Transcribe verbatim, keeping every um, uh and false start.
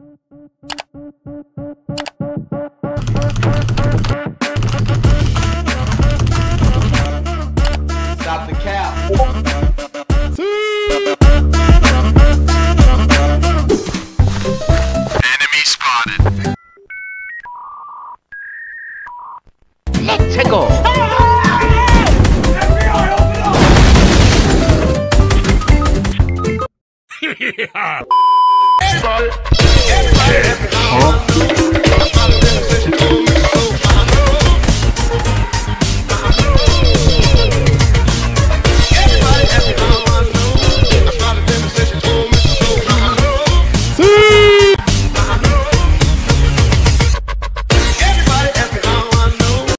Stop the cap. Enemy spotted. Let's go. Yeah. Everybody, everybody, everybody.